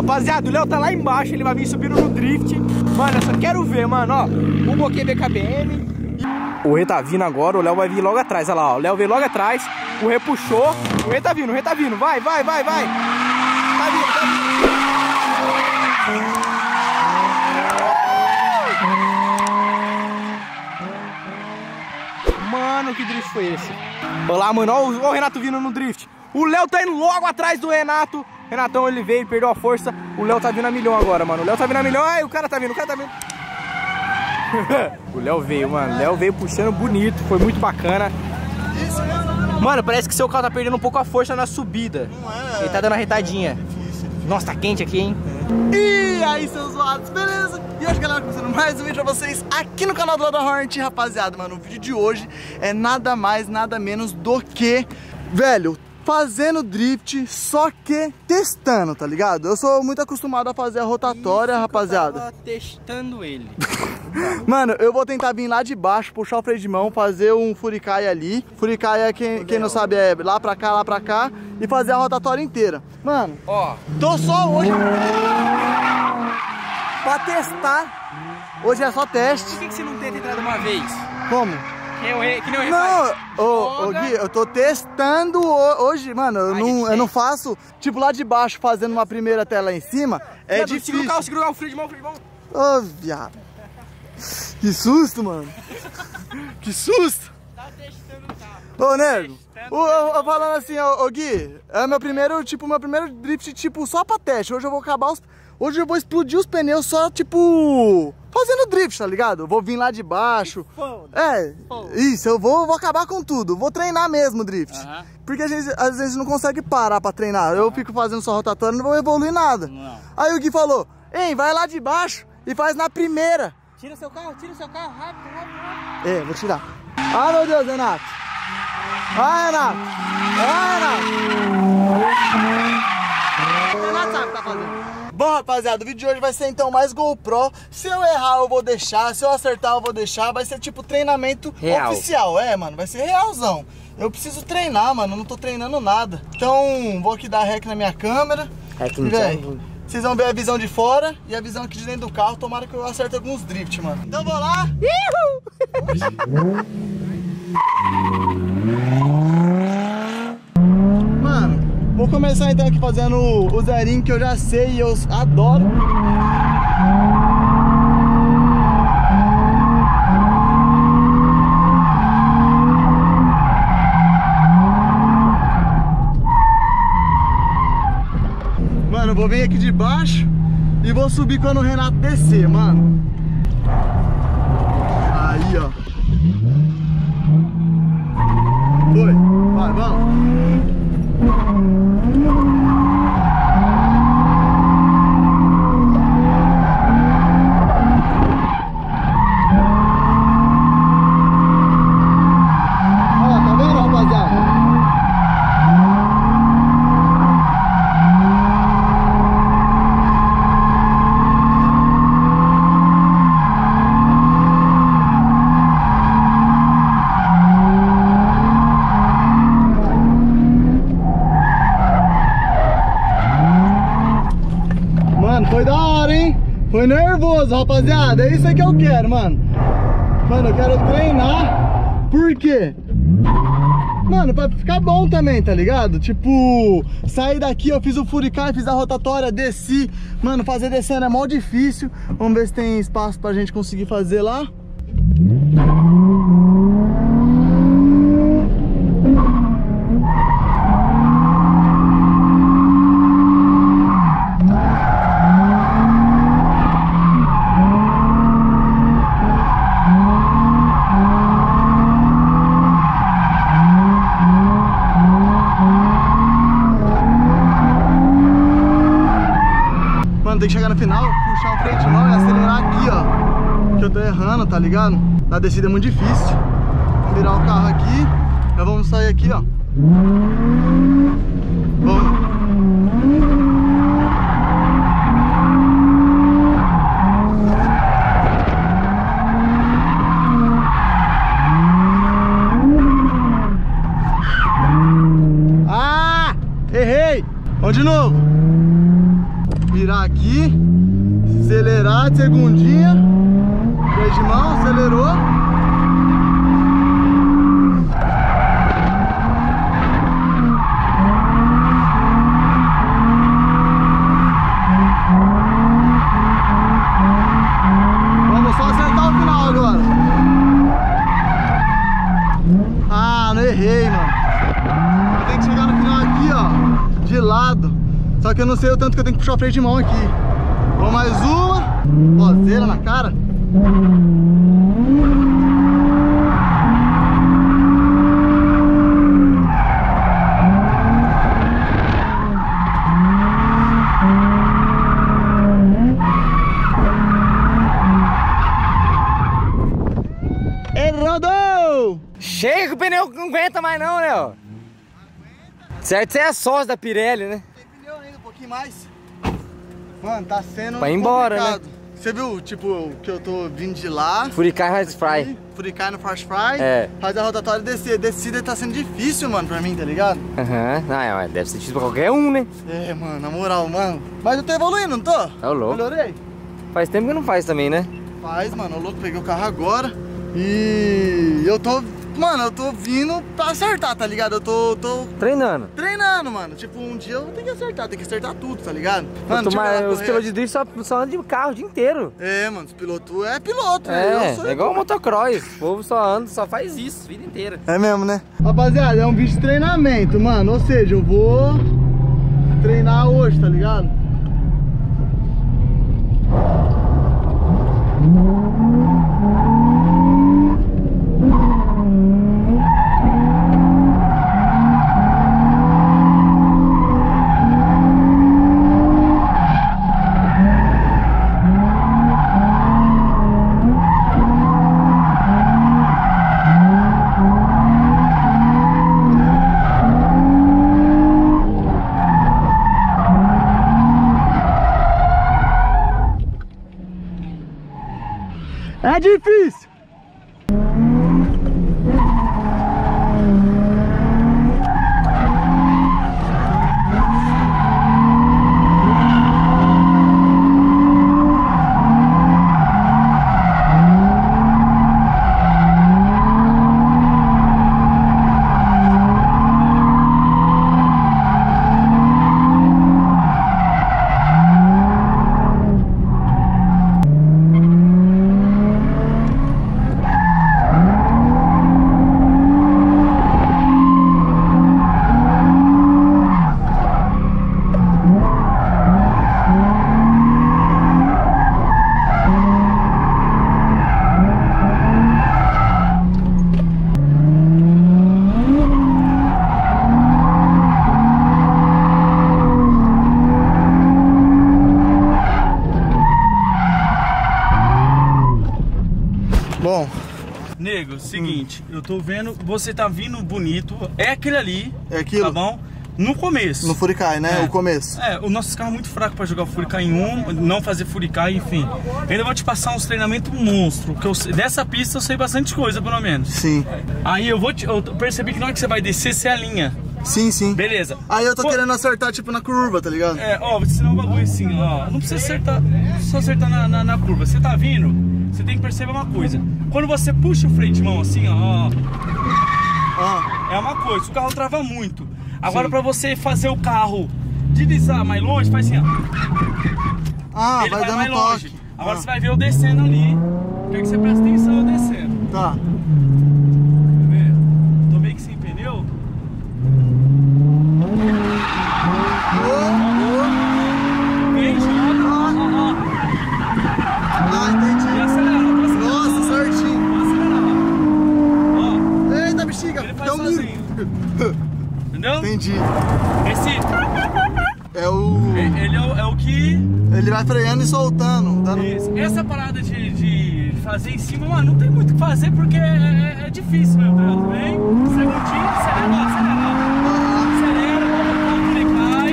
Rapaziada, o Léo tá lá embaixo, ele vai vir subindo no drift. Mano, eu só quero ver, mano, ó. O Boquê BKBM. O Rê tá vindo agora, o Léo vai vir logo atrás, olha lá, ó. O Léo veio logo atrás, o Rê puxou. O Rê tá vindo, vai, vai, vai, vai. Tá vindo, tá vindo. Mano, que drift foi esse? Olha lá, mano, ó o Renato vindo no drift. O Léo tá indo logo atrás do Renato. Renatão, ele veio, perdeu a força. O Léo tá vindo a milhão agora, mano. O Léo tá vindo a milhão. Ai, o cara tá vindo, O Léo veio, mano. O Léo veio puxando bonito. Foi muito bacana. Mano, parece que seu carro tá perdendo um pouco a força na subida. Não é? Ele tá dando uma retadinha. Nossa, tá quente aqui, hein? E aí, seus zoados, beleza? E hoje, galera, começando mais um vídeo pra vocês aqui no canal do Lado da Hornet. Rapaziada, mano, o vídeo de hoje é nada mais, nada menos do que, velho, fazendo drift, só que testando, tá ligado? Eu sou muito acostumado a fazer a rotatória, isso, rapaziada. Eu tava testando ele. Mano, eu vou tentar vir lá de baixo, puxar o freio de mão, fazer um furicaia ali. Furicaia, quem não sabe, é lá pra cá, e fazer a rotatória inteira. Mano, Ó, tô só hoje pra testar. Hoje é só teste. por que você não tenta entrar de uma vez? Como? Que nem o Rê Não, faz. ô Gui, eu tô testando hoje, mano. Eu não faço, tipo, lá de baixo fazendo uma primeira tela em cima. É difícil. Segura o freio de mão, Ô, viado. Que susto, mano. Que susto. Tá testando o carro. Ô, nego. Falando assim, ô Gui, é meu primeiro drift, tipo, só pra teste. Hoje eu vou Hoje eu vou explodir os pneus só, tipo, fazendo drift, tá ligado? Eu vou vir lá de baixo. Isso, eu vou acabar com tudo. Vou treinar mesmo drift. Porque às vezes não consegue parar pra treinar. Eu fico fazendo só rotatória e não vou evoluir nada. Aí o Gui falou, ei, vai lá de baixo e faz na primeira. Tira seu carro, rápido. É, vou tirar. Ah, meu Deus, Renato. Vai, Renato. Renato sabe o que tá fazendo. Bom, rapaziada, o vídeo de hoje vai ser então mais GoPro. Se eu errar, eu vou deixar. Se eu acertar, eu vou deixar. Vai ser tipo treinamento real. Oficial. Mano, vai ser realzão. Eu preciso treinar, mano, eu não tô treinando nada. Então, vou aqui dar rec na minha câmera. Vocês vão ver a visão de fora e a visão aqui de dentro do carro. Tomara que eu acerte alguns drift, mano. Então vou lá. Mano, vou começar então aqui fazendo o zerinho que eu já sei e eu adoro. Mano, eu vou vir aqui de baixo e vou subir quando o Renato descer, mano. Aí, ó. Foi. Vai, vamos. Olha lá, tá vendo, rapaziada? Foi da hora, hein? Foi nervoso, rapaziada. É isso aí que eu quero, mano. Mano, eu quero treinar. Por quê? Mano, pra ficar bom também, tá ligado? Tipo, sair daqui, eu fiz o furicaia, fiz a rotatória, desci. Mano, fazer descendo é mó difícil. Vamos ver se tem espaço pra gente conseguir fazer lá. Tem que chegar no final, puxar o freio de mão e acelerar aqui, ó. Que eu tô errando, tá ligado? Na descida é muito difícil. Vamos virar o carro aqui. Já vamos sair aqui, ó. Vamos. Ah! Errei! Vamos de novo. virar aqui, acelerar de segundinha, freio de mão, acelerou. Vamos só acertar o final agora. Ah, não errei, mano. Eu tenho que chegar no final aqui, ó, de lado. Só que eu não sei o tanto que eu tenho que puxar o freio de mão aqui. Vamos mais uma. Roseira na cara. Errado! Chega que o pneu não aguenta mais não, né? Ó. Certo, você é sócio da Pirelli, né? Tem pneu ainda, um pouquinho mais. Mano, tá sendo Vai embora, complicado, né? Você viu, tipo, que eu tô vindo de lá. Furicar Hard Fry. Furicar no Fast Fry. É. Fazer a rotatória e descer. Descida tá sendo difícil, mano, pra mim, tá ligado? Aham. Ah, deve ser difícil pra qualquer um, né? É, mano, na moral, mano. Mas eu tô evoluindo, não tô? É o louco. Melhorei? Faz tempo que não faz também, né? Faz, mano, o louco, peguei o carro agora. E eu tô, mano, eu tô vindo pra acertar, tá ligado? Eu tô Treinando. treinando, mano. Tipo, um dia eu tenho que acertar tudo, tá ligado? Mano, Os pilotos de drift só andam de carro o dia inteiro. É, mano, os pilotos é piloto, né? Eu sou É igual o motocross. O povo só anda, só faz isso a vida inteira. É mesmo, né? Rapaziada, é um vídeo de treinamento, mano. Ou seja, eu vou treinar hoje, tá ligado? É difícil! Bom, nego, seguinte, eu tô vendo, você tá vindo bonito, é aquele ali, é aquilo. tá bom? No começo. No Furicai, né? É. O começo. É, o nosso carro é muito fraco pra jogar o Furicai em um, não fazer Furicai, enfim. Eu ainda vou te passar uns treinamentos monstro, que dessa pista eu sei bastante coisa, pelo menos. Sim. Aí eu percebi que na hora que você vai descer, você alinha. Sim, sim. Beleza. Aí eu tô querendo acertar, tipo, na curva, tá ligado? É, ó, vou te ensinar um bagulho assim, ó. Não precisa acertar, só acertar na curva. Você tá vindo, você tem que perceber uma coisa. Quando você puxa o freio de mão assim, ó, é uma coisa, o carro trava muito. Agora, pra você fazer o carro deslizar mais longe, faz assim, ó. Ah, Ele vai dando mais toque. longe. Agora você vai ver eu descendo ali. Quero que você preste atenção eu descendo. Tá. Quer ver? Tô meio que sem pneu. Vem, joga. Ah, entendi. E acelera, tô acelerando. Nossa, certinho. Vou acelerar. Ó, Eita, bexiga. ele faz Deu um sozinho. Entendeu? Entendi. Esse É o... ele é o que... Ele vai freando e soltando. Dando... Isso. Essa parada de fazer em cima, mano, não tem muito o que fazer porque é difícil, meu Deus. Vem, segundinho, acelera, ó, acelera, ó. Acelera, o pneu cai,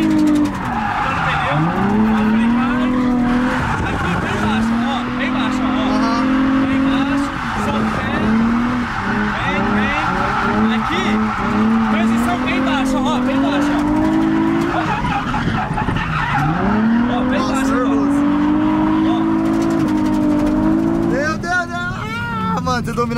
o pneu cai. Aqui, bem baixo, ó, bem baixo, ó. Bem baixo, solta o pé. Vem. Aqui, transição bem baixa, ó, bem baixa, ó. Ó, bem baixo.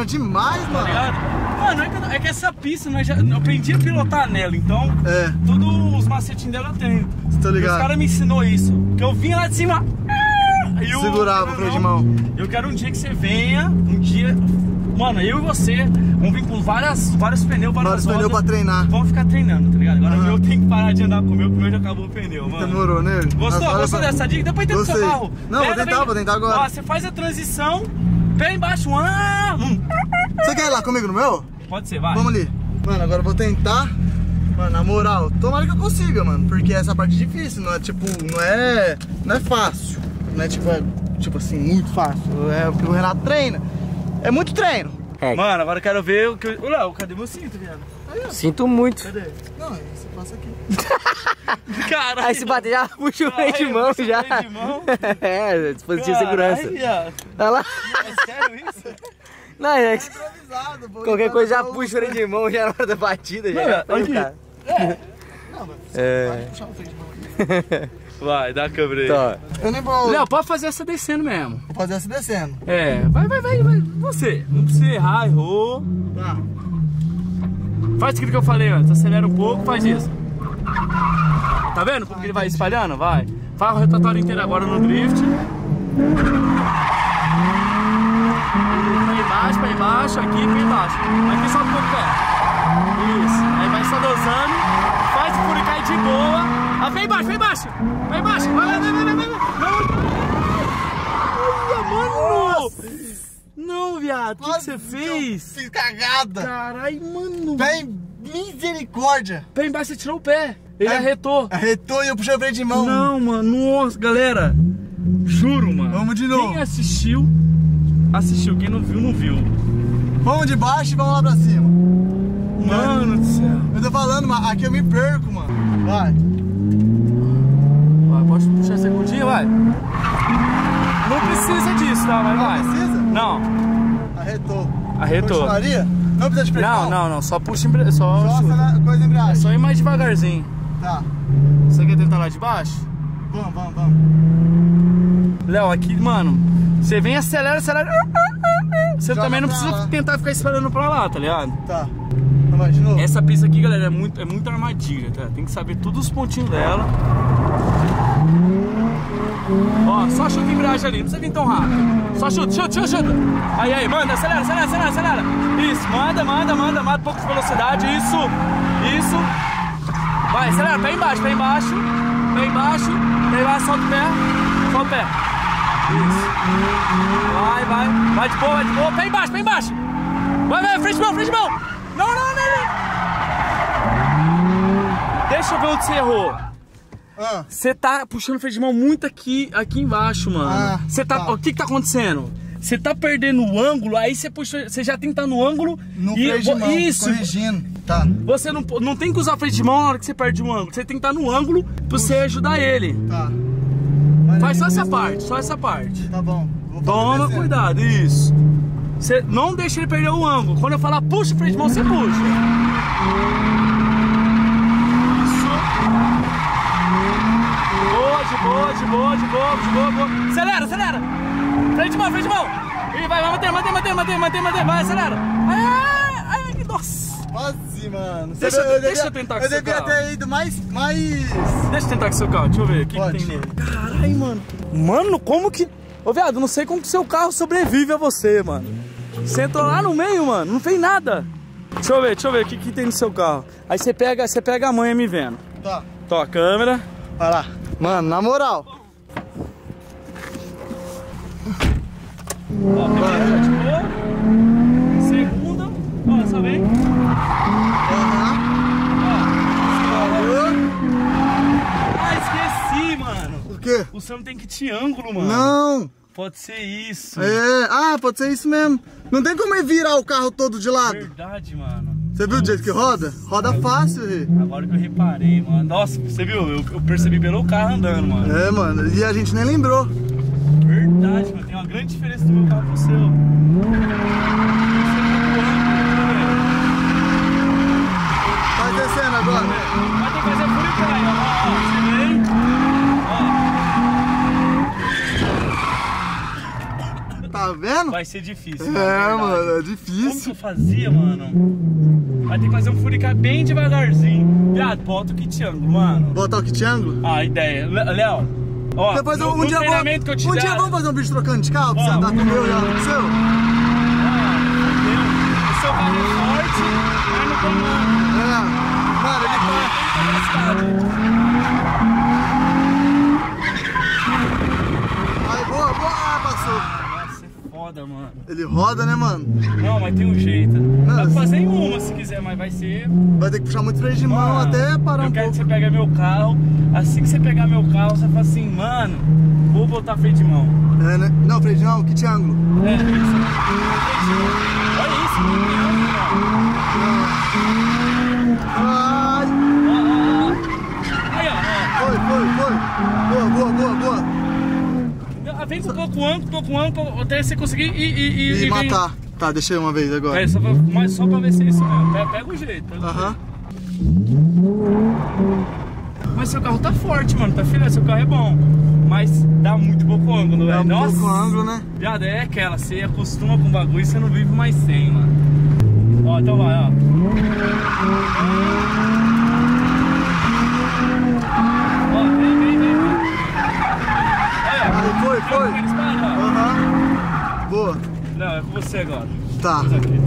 demais, Tá mano. ligado? Mano, é que essa pista, eu aprendi a pilotar nela, então todos os macetinhos dela eu tenho. Tô ligado. Os caras me ensinou isso. Que eu vinha lá de cima. Segurava o freio de mão. Eu quero um dia que você venha, um dia. Mano, eu e você vamos vir com vários pneus, vários pneus pra treinar. Vamos ficar treinando, tá ligado? Agora eu tenho que parar de andar com o meu já acabou o pneu, mano. Demorou, né? Gostou dessa dica? Depois tenta o seu carro. Não, vou tentar agora. Ó, você faz a transição, pé embaixo, Você quer ir lá comigo no meu? Pode ser, vai. Vamos ali. Mano, agora eu vou tentar. Mano, na moral, tomara que eu consiga, mano. Porque essa parte é difícil, não é tipo, não é fácil. Não é tipo assim, muito fácil. É o que o Renato treina. É muito treino. Mano, agora eu quero ver o que. Ô, Léo, cadê meu cinto, viado? Sinto muito. Cadê? Não, você passa aqui. Caralho. Aí se bater já puxa o freio de mão já. Freio de mão. É, dispositivo de segurança. Viado. Olha lá. É sério isso? Não, é Improvisado, pô. qualquer coisa já puxa o freio de mão já na hora da batida. Já aqui. Não, mas você pode puxar o freio de mão aqui. Vai, dá a câmera aí. Tá. Eu nem vou. Léo, pode fazer essa descendo mesmo. Vou fazer essa descendo. É, vai. Você. Não precisa errar, errou. Tá. Faz aquilo que eu falei antes. Acelera um pouco, faz isso. Tá vendo como que ele vai espalhando? Vai. Faz o rotatório inteiro agora no drift. Pra embaixo, aqui pra embaixo. Aqui sobe um pouco o pé. Isso. Aí vai só dosando. Faz o furicai de boa. Ah, vem embaixo, vem embaixo. Vai embaixo. Vai. Olha, mano. Não, viado. O que você fez? Fiz cagada. Caralho, mano. Bem, misericórdia. Pé embaixo, você tirou o pé. Ele arretou. Arretou e eu puxei o freio de mão. Não, mano. Nossa, galera. Juro, mano. Vamos de novo. Quem assistiu. Quem não viu, não viu. Vamos de baixo e vamos lá pra cima. Mano do céu. Eu tô falando, mas aqui eu me perco, mano. Vai. Vai, pode puxar a segundinha, vai. Não precisa disso, tá? Mas vai. Não precisa? Não. Arretou. Continuaria? Não precisa de freio? Não. Só puxa Só essa coisa de embreagem. É só ir mais devagarzinho. Tá. Você quer tentar lá de baixo? Vamos. Léo, aqui, mano, você vem, acelera. Você Joga também não pra precisa lá. tentar ficar esperando pra lá, tá ligado? Tá. Vamos de novo. Essa pista aqui, galera, é muito armadilha, tá? Tem que saber todos os pontinhos dela. Ó, só chuta a embreagem ali, não precisa vir tão rápido. Só chuta. Aí, manda, acelera. Isso, manda, pouco de velocidade, isso. Vai, acelera, pé embaixo, solta o pé. Isso. Vai de boa, pé embaixo. Vai, frente de mão. Não. Deixa eu ver onde você errou. Você tá puxando o freio de mão muito aqui embaixo, mano. Você tá. O que tá acontecendo? Você tá perdendo o ângulo, aí você puxa. Você já tem que estar no ângulo. No freio de mão, isso. corrigindo. Tá. Você não tem que usar freio de mão na hora que você perde o ângulo. Você tem que estar no ângulo pra você ajudar ele. Tá. Faz só essa parte. Tá bom. Toma descendo. cuidado, isso. Você não deixa ele perder o ângulo. Quando eu falar puxa o freio de mão, você puxa. Isso. De boa. Acelera. Freio de mão. E vai, mantém. Vai, acelera. Ai, nossa. Quase, mano. Deixa eu tentar com Eu seu devia carro. ter ido mais... Deixa eu tentar com seu carro, deixa eu ver o que tem nele. Caralho, mano. Mano, como que... Ô, viado, não sei como que seu carro sobrevive a você, mano. Você entrou lá no meio, mano, não fez nada. Deixa eu ver o que tem no seu carro. Aí você pega a manha me vendo. Tá. Tó, a câmera. Vai lá. Mano, na moral. Ó, primeira, de boa. Segunda. Ó, só vem. Esqueci, mano. O quê? O seu não tem que ter ângulo, mano. Não. Pode ser isso. Pode ser isso mesmo. Não tem como ele virar o carro todo de lado. Verdade, mano. Você viu o jeito que roda? Roda fácil, Rê. Agora que eu reparei, mano. Nossa, você viu? Eu percebi pelo carro andando, mano. É, mano. E a gente nem lembrou. Verdade, mano. Tem uma grande diferença do meu carro pro seu. Vai descendo agora. Vai ter que fazer furicai, ó. Você vem. Ó. Tá Tá vendo? Vai ser difícil. Mano, é Como difícil. que eu fazia, mano? Vai ter que fazer um furicar bem devagarzinho. Viado, bota o kit ângulo, mano. Botar o kit ângulo? Ah, ideia. Léo, ó, Depois no um dia treinamento que eu te um der... dia vamos fazer um vídeo trocando de carro pra você andar com o meu e andar com o seu? O seu carro é forte, mas não tem nada. Mano, ele Aí, boa. Ah, passou. Nossa, é foda, mano. Ele roda, né, mano? Não, mas tem um jeito. Dá pra fazer em uma se quiser, mas vai ser... Vai ter que puxar muito freio de mão Mano, até parar um eu quero pouco. que você pegue meu carro. Assim que você pegar meu carro, você fala assim, mano, vou botar freio de mão. É, né? Não, freio de mão, kit ângulo. É, isso. Olha isso, mano. Ai, Aí, ó. foi. Boa. Vem com pouco ângulo, até você conseguir E matar. Tá, deixei uma vez agora. É, mas só pra ver se é isso mesmo. Pega o jeito. Aham. Mas seu carro tá forte, mano. Tá filé, seu carro é bom. Mas dá muito pouco ângulo, velho. Dá um pouco ângulo, né? Viado, é aquela. Você acostuma com o bagulho e você não vive mais sem, mano. Ó, então vai, ó. Ó, vem. Aí, foi. Boa. Não, é com você agora. Tá. Isso aqui.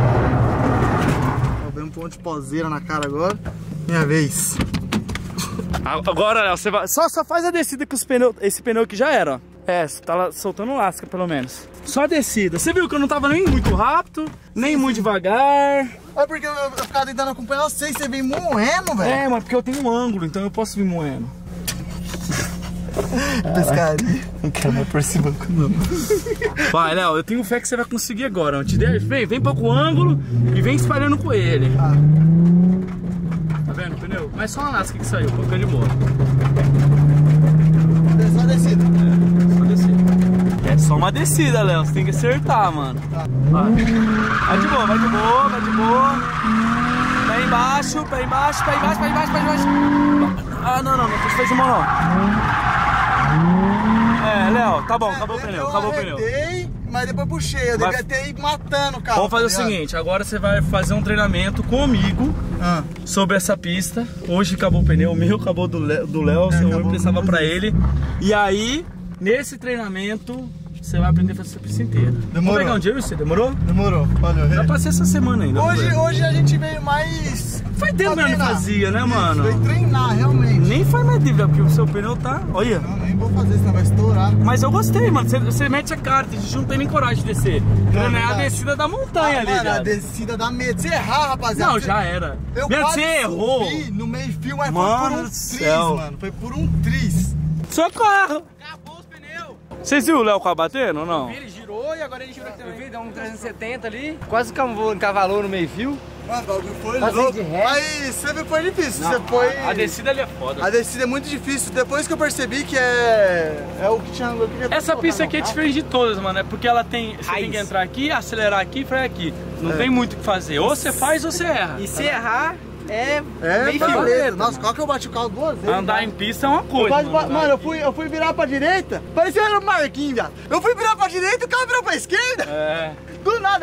Vem um ponto de poseira na cara agora. Minha vez. Agora, Léo, você vai... Só faz a descida com os pneus. Esse pneu aqui já era, ó. É, tá lá, soltando lasca, pelo menos. Só a descida. Você viu que eu não tava nem muito rápido, nem muito devagar. É porque eu ficava tentando acompanhar vocês, você vem moendo, velho. É, mas porque eu tenho um ângulo, então eu posso vir moendo. Pescaria. Não quero mais por esse banco, não. Vai, Léo, eu tenho fé que você vai conseguir agora. Vem pouco o ângulo e vem espalhando com ele. Ah. Tá vendo o pneu? Mas só uma lasca que saiu, pra ficar de boa. Só descida. Só descida. É só uma descida, Léo. Você tem que acertar, mano. Tá. Vai de boa. Pé embaixo. Ah, não, não fez de mão, não. É, Léo, tá bom, acabou o pneu. Arretei, mas depois puxei, eu devia ter ido matando o carro. Vamos fazer o tá ligado? seguinte, agora você vai fazer um treinamento comigo sobre essa pista. Hoje acabou o pneu, o meu acabou do Léo, eu emprestava pra ele. E aí, nesse treinamento, você vai aprender a fazer essa pista inteira. Demorou. Vamos pegar um dia, você demorou? Demorou, valeu. Já passei essa semana ainda. Hoje a gente veio mais... Faz tempo que eu não fazia, né, mano? Veio treinar, realmente. Nem faz mais dívida, porque o seu pneu tá... Olha. Não, nem vou fazer, senão vai estourar. Mas eu gostei, mano. Você mete a carta, a gente não tem nem coragem de descer. Não é a descida da montanha ali, mano, a já. descida dá medo. Se errar, rapaziada. Não, já era. Eu Você quase errou. subi no meio-fio, mas Mano foi por um do triz, céu. mano. Foi por um triz. Socorro! Acabou os pneus. Vocês viram o Léo quase batendo ou não? Ele girou e agora ele girou aqui também. Deu um 370 ali. Quase encavalou no meio-fio. Mano, o bagulho foi Passei louco. de ré. Mas você viu que foi difícil. Você foi... A descida ali é foda. A descida é muito difícil. Depois que eu percebi que é o que tinha... Essa pista aqui é diferente de todas, mano. É porque ela tem... Você tem que entrar aqui, acelerar aqui e frear aqui. Não tem muito o que fazer. Ou você faz ou você erra. E se errar, É, meio tá fio. valendo. Nossa, qual que eu bati o carro duas vezes? Andar em pista é uma coisa. Mano, eu fui virar pra direita, parecia o Marquinhos, viado. Eu fui virar pra direita e o carro virou pra esquerda. É. Do nada,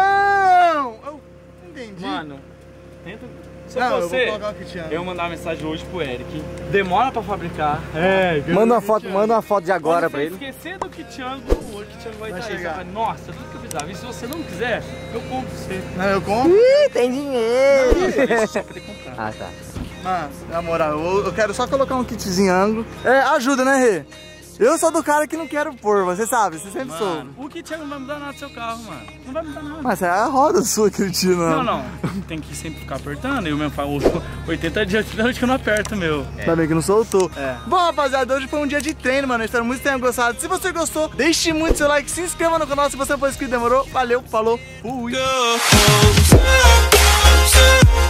eu entendi. Mano, tenta... Se Não, eu você, vou colocar o que tinha. eu mandar uma mensagem hoje pro Eric. Demora pra fabricar. Manda uma foto de agora pra ele. Esquecer do kit ângulo, o kit ângulo vai estar aí. chegar. Você fala, nossa, tudo que eu precisava. E se você não quiser, eu compro pra você. Não, eu compro. Ih, tem dinheiro. Isso só poder comprar. Ah, tá. Mano, na moral, eu quero só colocar um kitzinho ângulo. É, ajuda, né, Rê? Eu sou do cara que não quero pôr, você sabe, você sempre soube. Mano, o kit ângulo não vai mudar nada do seu carro, mano. Não vai mudar nada. Mas é a roda sua, Cristina. Não. Tem que sempre ficar apertando. Eu mesmo falo 80 dias de noite que eu não aperto, meu. Ainda bem que não soltou. É. Bom, rapaziada, hoje foi um dia de treino, mano. Eu espero muito que tenham gostado. Se você gostou, deixe muito seu like, se inscreva no canal se você não for inscrito, demorou? Valeu, falou, fui!